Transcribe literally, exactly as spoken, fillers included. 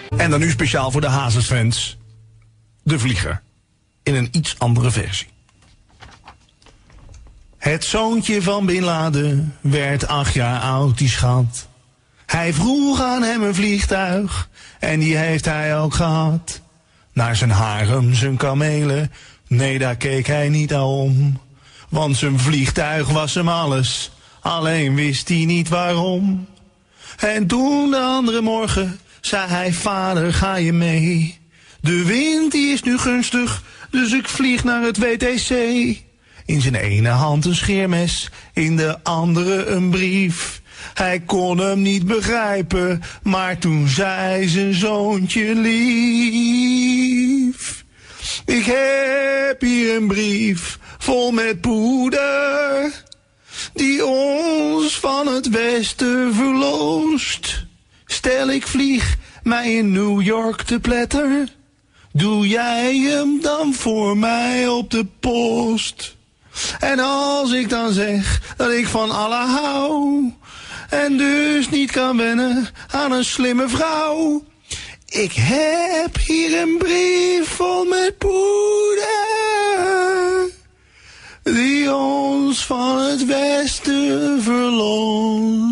En dan nu speciaal voor de Hazes-fans. De Vlieger. In een iets andere versie. Het zoontje van Bin Laden werd acht jaar oud, die schat. Hij vroeg aan hem een vliegtuig en die heeft hij ook gehad. Naar zijn harem, zijn kamelen, nee daar keek hij niet naar om. Want zijn vliegtuig was hem alles, alleen wist hij niet waarom. En toen de andere morgen zei hij, vader ga je mee. De wind die is nu gunstig, dus ik vlieg naar het W T C. In zijn ene hand een scheermes, in de andere een brief. Hij kon hem niet begrijpen, maar toen zei zijn zoontje lief. Ik heb hier een brief vol met poeder, die ons van het westen verloost. Stel ik vlieg mij in New York te pletter, doe jij hem dan voor mij op de post. En als ik dan zeg dat ik van Allah hou, en dus niet kan wennen aan een slimme vrouw. Ik heb hier een brief vol met poeder, die ons van het westen verlost.